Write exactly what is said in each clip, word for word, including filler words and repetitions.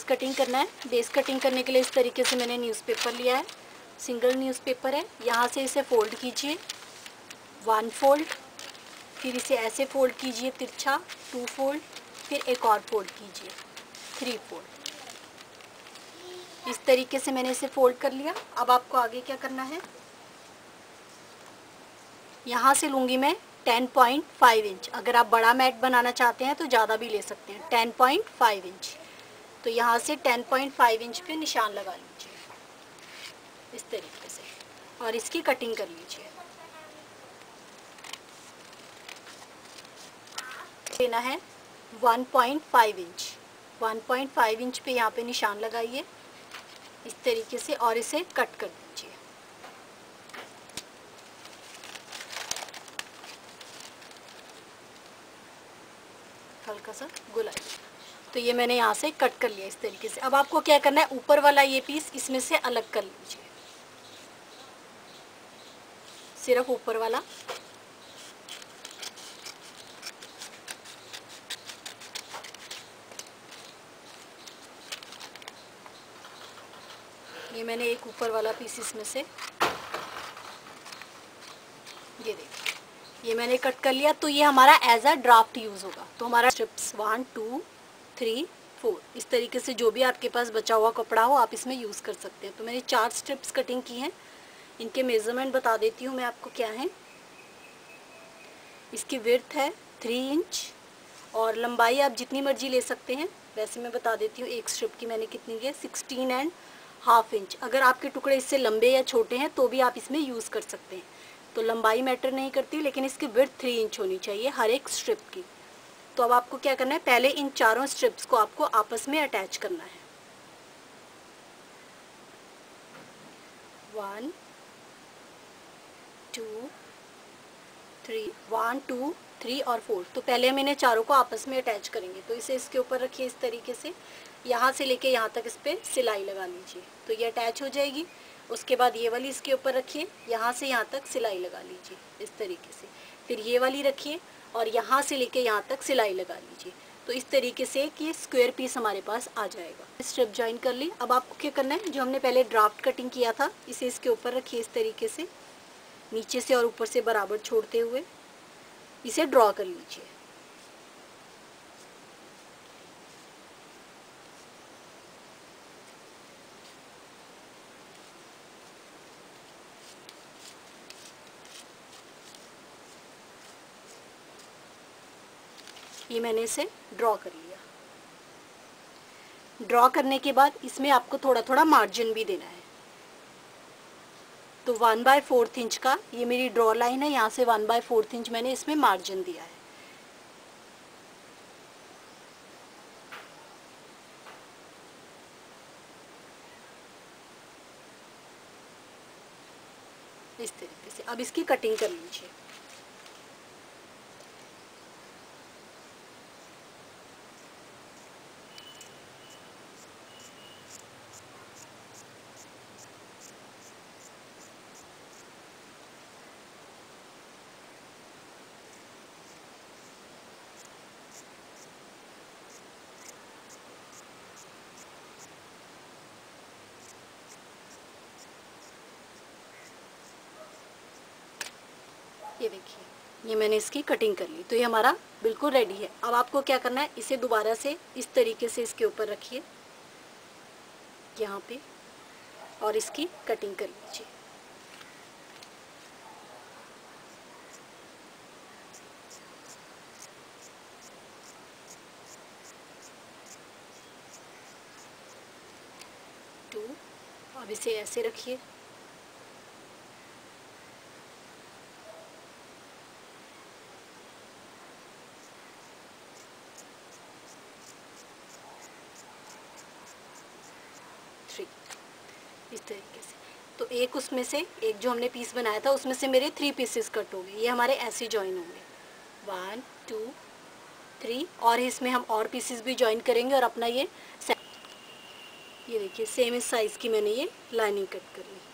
Base cutting करना है। Base cutting करने के लिए इस तरीके से मैंने न्यूज़पेपर लिया है, सिंगल न्यूज़पेपर है। यहाँ से इसे फोल्ड कीजिए, वन फोल्ड, फिर इसे ऐसे फोल्ड कीजिए तिरछा, टू फोल्ड, फिर एक और फोल्ड कीजिए, थ्री फोल्ड। इस तरीके से मैंने इसे फोल्ड कर लिया। अब आपको आगे क्या करना है, यहाँ से लूँगी मैं टेन पॉइंट फाइव इंच। अगर आप बड़ा मैट बनाना चाहते हैं तो ज़्यादा भी ले सकते हैं, टेन पॉइंट फाइव इंच। तो यहाँ से टेन पॉइंट फाइव इंच पे निशान लगा लीजिए इस तरीके से, और इसकी कटिंग कर लीजिए। लेना है one point five inch, one point five inch पे यहाँ पे निशान लगाइए इस तरीके से, और इसे कट कर दीजिए। हल्का सा गुलाबी। तो ये मैंने यहाँ से कट कर लिया इस तरीके से। अब आपको क्या करना है, ऊपर वाला ये पीस इसमें से अलग कर लीजिए, सिर्फ ऊपर वाला। ये मैंने एक ऊपर वाला पीस इसमें से, ये देखिए, ये मैंने कट कर लिया। तो ये हमारा एज अ ड्राफ्ट यूज़ होगा। तो हमारा strips one two three four, इस तरीके से जो भी आपके पास बचा हुआ कपड़ा हो आप इसमें यूज़ कर सकते हैं। तो मैंने चार स्ट्रिप्स कटिंग की हैं। इनके मेज़रमेंट बता देती हूँ मैं आपको क्या है। इसकी विड्थ है थ्री इंच और लंबाई आप जितनी मर्जी ले सकते हैं। वैसे मैं बता देती हूँ एक स्ट्रिप की मैंने कितनी ली है, सिक्सटीन एंड हाफ इंच। अगर आपके टुकड़े इससे लंबे या छोटे हैं तो भी आप इसमें यूज़ कर सकते हैं। तो लंबाई मैटर नहीं करती, लेकिन इसकी विड्थ थ्री इंच होनी चाहिए हर एक स्ट्रिप की। तो अब आपको क्या करना है, पहले इन चारों स्ट्रिप्स को आपको आपस में अटैच करना है। One two three, one two three और फोर। तो पहले हम इन्हें चारों को आपस में अटैच करेंगे। तो इसे इसके ऊपर रखिए इस तरीके से, यहाँ से लेके यहाँ तक इस पर सिलाई लगा लीजिए तो ये अटैच हो जाएगी। उसके बाद ये वाली इसके ऊपर रखिए, यहाँ से यहाँ तक सिलाई लगा लीजिए इस तरीके से। फिर ये वाली रखिए और यहाँ से लेके यहाँ तक सिलाई लगा लीजिए। तो इस तरीके से कि ये स्क्वायर पीस हमारे पास आ जाएगा। स्ट्रिप ज्वाइन कर ली। अब आपको क्या करना है, जो हमने पहले ड्राफ्ट कटिंग किया था इसे इसके ऊपर रखिए इस तरीके से, नीचे से और ऊपर से बराबर छोड़ते हुए इसे ड्रॉ कर लीजिए। ये मैंने इसे ड्रॉ कर लिया। ड्रॉ करने के बाद इसमें आपको थोड़ा थोड़ा मार्जिन भी देना है। तो वन बाय फोर्थ इंच का ये मेरी ड्रॉ लाइन है, यहाँ से वन बाय फोर्थ इंच मैंने इसमें मार्जिन दिया है। इस तरीके से अब इसकी कटिंग कर लीजिए। ये देखिए, ये मैंने इसकी कटिंग कर ली। तो ये हमारा बिल्कुल रेडी है। अब आपको क्या करना है, इसे दोबारा से इस तरीके से इसके ऊपर रखिए यहाँ पे, और इसकी कटिंग कर लीजिए। टू, अब इसे ऐसे रखिए, थ्री, इस तरीके से। तो एक उसमें से, एक जो हमने पीस बनाया था उसमें से मेरे थ्री पीसेस कट हो गए। ये हमारे ऐसे जॉइन होंगे, वन टू थ्री, और इसमें हम और पीसेस भी जॉइन करेंगे और अपना ये ये देखिए सेम इस साइज़ की मैंने ये लाइनिंग कट कर ली।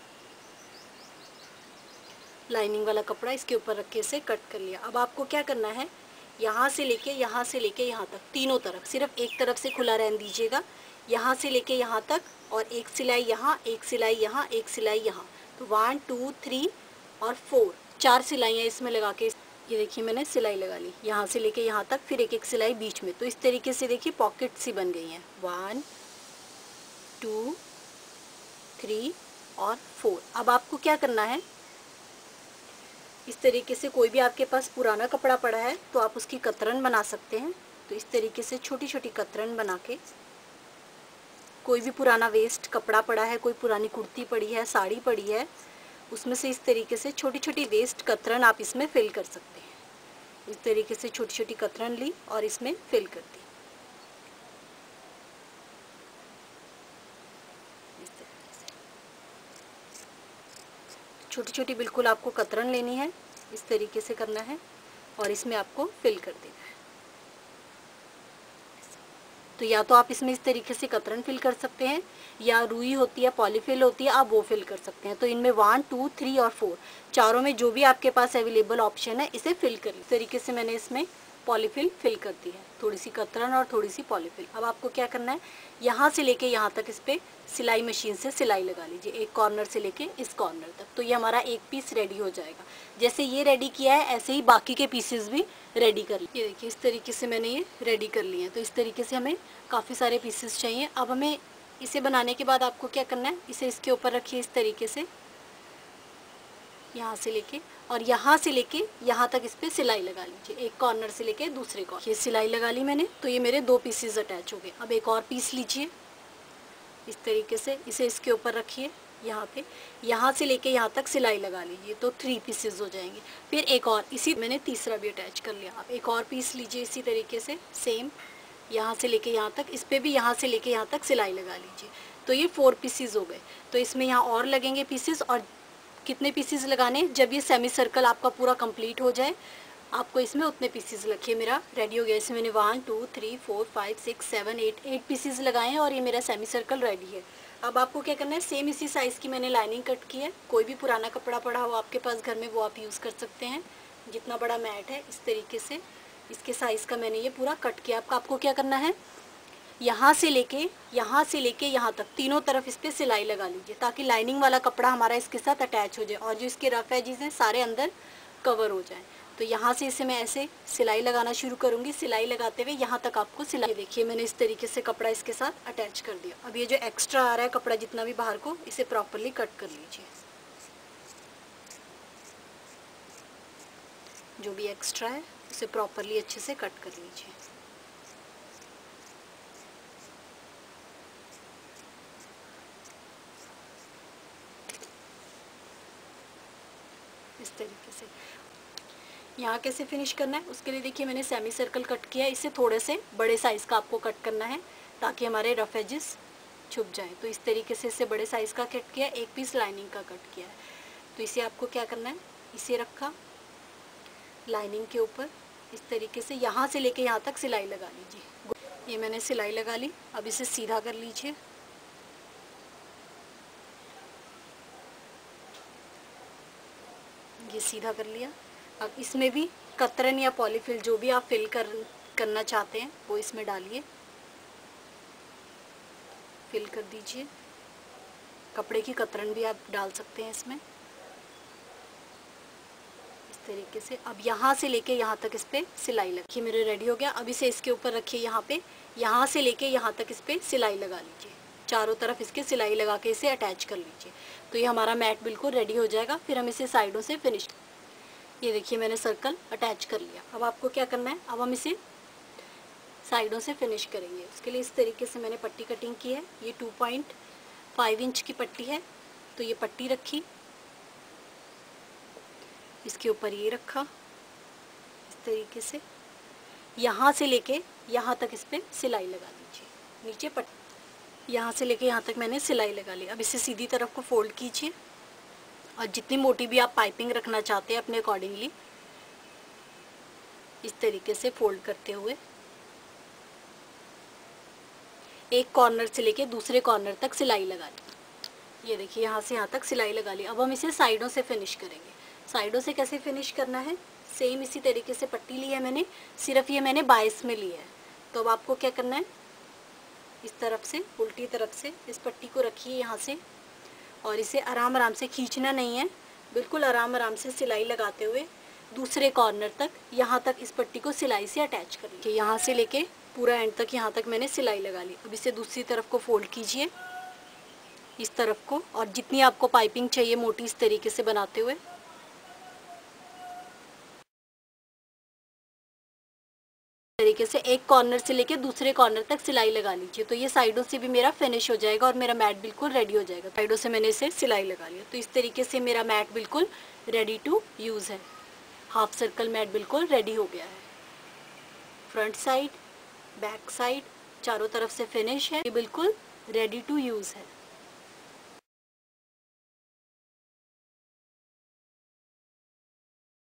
लाइनिंग वाला कपड़ा इसके ऊपर रख के इसे कट कर लिया। अब आपको क्या करना है, यहाँ से लेके यहाँ से लेके यहाँ तक, तीनों तरफ, सिर्फ एक तरफ से खुला रहने दीजिएगा। यहाँ से लेके यहाँ तक, और एक सिलाई यहाँ, एक सिलाई यहाँ, एक सिलाई यहाँ। तो वन टू थ्री और फोर, चार सिलाइयाँ इसमें लगा के, ये देखिए मैंने सिलाई लगा ली यहाँ से लेके यहाँ तक, फिर एक एक सिलाई बीच में। तो इस तरीके से देखिए पॉकेट सी बन गई हैं। वन टू थ्री और फोर। अब आपको क्या करना है, इस तरीके से कोई भी आपके पास पुराना कपड़ा पड़ा है तो आप उसकी कतरन बना सकते हैं। तो इस तरीके से छोटी छोटी कतरन बना के, कोई भी पुराना वेस्ट कपड़ा पड़ा है, कोई पुरानी कुर्ती पड़ी है, साड़ी पड़ी है, उसमें से इस तरीके से छोटी छोटी वेस्ट कतरन आप इसमें फिल कर सकते हैं। इस तरीके से छोटी छोटी कतरन ली और इसमें फिल कर दी। इस तरीके से छोटी छोटी बिल्कुल आपको कतरन लेनी है, इस तरीके से करना है और इसमें आपको फिल कर देना है। तो या तो आप इसमें इस तरीके से कतरन फिल कर सकते हैं, या रुई होती है, पॉलीफिल होती है, आप वो फिल कर सकते हैं। तो इनमें वन टू थ्री और फोर, चारों में जो भी आपके पास अवेलेबल ऑप्शन है इसे फिल कर, इस तरीके से मैंने इसमें पॉलीफिल फिल कर दी है, थोड़ी सी कतरन और थोड़ी सी पॉलीफिल। अब आपको क्या करना है, यहाँ से लेके यहाँ तक इस पर सिलाई मशीन से सिलाई लगा लीजिए, एक कॉर्नर से लेके इस कॉर्नर तक। तो ये हमारा एक पीस रेडी हो जाएगा। जैसे ये रेडी किया है ऐसे ही बाकी के पीसेस भी रेडी कर लिए। ये देखिए इस तरीके से मैंने ये रेडी कर लिए हैं। तो इस तरीके से हमें काफ़ी सारे पीसेस चाहिए। अब हमें इसे बनाने के बाद आपको क्या करना है, इसे इसके ऊपर रखिए इस तरीके से, यहाँ से लेके और यहाँ से लेके यहाँ तक इस पर सिलाई लगा लीजिए, एक कॉर्नर से लेके दूसरे कॉर्नर। ये सिलाई लगा ली मैंने, तो ये मेरे दो पीसेस अटैच हो गए। अब एक और पीस लीजिए इस तरीके से, इसे इसके ऊपर रखिए यहाँ पे, यहाँ से लेके यहाँ तक सिलाई लगा लीजिए, तो थ्री पीसेस हो जाएंगे। फिर एक और, इसी मैंने तीसरा भी अटैच कर लिया। अब एक और पीस लीजिए इसी तरीके से, सेम यहाँ से लेके यहाँ तक, इस पर भी यहाँ से लेके यहाँ तक सिलाई लगा लीजिए। तो ये फोर पीसेस हो गए। तो इसमें यहाँ और लगेंगे पीसेस, और कितने पीसेस लगाने, जब ये सेमी सर्कल आपका पूरा कंप्लीट हो जाए आपको इसमें उतने पीसेस रखिए। मेरा रेडी हो गया, इसमें मैंने one two three four five six seven eight eight pieces लगाए हैं और ये मेरा सेमी सर्कल रेडी है। अब आपको क्या करना है, सेम इसी साइज़ की मैंने लाइनिंग कट की है। कोई भी पुराना कपड़ा पड़ा हो आपके पास घर में वो आप यूज़ कर सकते हैं। जितना बड़ा मैट है इस तरीके से इसके साइज़ का मैंने ये पूरा कट किया। आपका आपको क्या करना है, यहाँ से लेके यहाँ से लेके यहाँ तक तीनों तरफ इस पर सिलाई लगा लीजिए, ताकि लाइनिंग वाला कपड़ा हमारा इसके साथ अटैच हो जाए और जो इसके रफ एजेस हैं सारे अंदर कवर हो जाएं। तो यहाँ से इसे मैं ऐसे सिलाई लगाना शुरू करूँगी। सिलाई लगाते हुए यहाँ तक आपको सिलाई, देखिए मैंने इस तरीके से कपड़ा इसके साथ अटैच कर दिया। अब ये जो एक्स्ट्रा आ रहा है कपड़ा जितना भी बाहर को, इसे प्रॉपरली कट कर लीजिए। जो भी एक्स्ट्रा है उसे प्रॉपरली अच्छे से कट कर लीजिए। इस तरीके से यहाँ कैसे फिनिश करना है उसके लिए देखिए मैंने सेमी सर्कल कट किया है। इससे थोड़े से बड़े साइज़ का आपको कट करना है ताकि हमारे रफ एजेस छुप जाए। तो इस तरीके से इससे बड़े साइज़ का कट किया, एक पीस लाइनिंग का कट किया है। तो इसे आपको क्या करना है, इसे रखा लाइनिंग के ऊपर इस तरीके से, यहाँ से लेके यहाँ तक सिलाई लगा लीजिए। ये मैंने सिलाई लगा ली। अब इसे सीधा कर लीजिए। ये सीधा कर लिया। अब इसमें भी कतरन या पॉलीफिल जो भी आप फिल कर करना चाहते हैं वो इसमें डालिए, फिल कर दीजिए। कपड़े की कतरन भी आप डाल सकते हैं इसमें इस तरीके से। अब यहाँ से लेके यहाँ तक इस पर सिलाई लगी, मेरे रेडी हो गया। अब इसे इसके ऊपर रखिए यहाँ पे, यहाँ से लेके यहाँ तक इस पर सिलाई लगा लीजिए। चारों तरफ इसके सिलाई लगा के इसे अटैच कर लीजिए। तो ये हमारा मैट बिल्कुल रेडी हो जाएगा। फिर हम इसे साइडों से फिनिश, ये देखिए मैंने सर्कल अटैच कर लिया। अब आपको क्या करना है, अब हम इसे साइडों से फिनिश करेंगे। उसके लिए इस तरीके से मैंने पट्टी कटिंग की है। ये टू पॉइंट फाइव इंच की पट्टी है। तो ये पट्टी रखी, इसके ऊपर ये रखा इस तरीके से, यहाँ से लेके यहाँ तक इस पर सिलाई लगा दीजिए। नीचे पट्टी, यहाँ से लेके यहाँ तक मैंने सिलाई लगा ली। अब इसे सीधी तरफ को फोल्ड कीजिए और जितनी मोटी भी आप पाइपिंग रखना चाहते हैं अपने अकॉर्डिंगली इस तरीके से फोल्ड करते हुए एक कॉर्नर से लेके दूसरे कॉर्नर तक सिलाई लगा ली। ये देखिए यहाँ से यहाँ तक सिलाई लगा ली। अब हम इसे साइडों से फिनिश करेंगे। साइडों से कैसे फिनिश करना है, सेम इसी तरीके से पट्टी ली है मैंने, सिर्फ ये मैंने बाईस में ली है। तो अब आपको क्या करना है, इस तरफ से उल्टी तरफ से इस पट्टी को रखिए यहाँ से, और इसे आराम आराम से खींचना नहीं है, बिल्कुल आराम आराम से सिलाई लगाते हुए दूसरे कॉर्नर तक, यहाँ तक इस पट्टी को सिलाई से अटैच कर लीजिए। यहाँ से लेके पूरा एंड तक यहाँ तक मैंने सिलाई लगा ली। अब इसे दूसरी तरफ को फोल्ड कीजिए इस तरफ को, और जितनी आपको पाइपिंग चाहिए मोटी इस तरीके से बनाते हुए तरीके से एक कॉर्नर से लेके दूसरे कॉर्नर तक सिलाई लगा लीजिए। तो ये साइडों से भी मेरा फिनिश हो जाएगा और मेरा मैट बिल्कुल रेडी हो जाएगा। साइडों से मैंने इसे सिलाई लगा लिया, तो इस तरीके से मेरा मैट बिल्कुल रेडी टू यूज़ है। हाफ सर्कल मैट बिल्कुल रेडी हो गया है। फ्रंट साइड, बैक साइड, चारों तरफ से फिनिश है, ये बिल्कुल रेडी टू यूज़ है।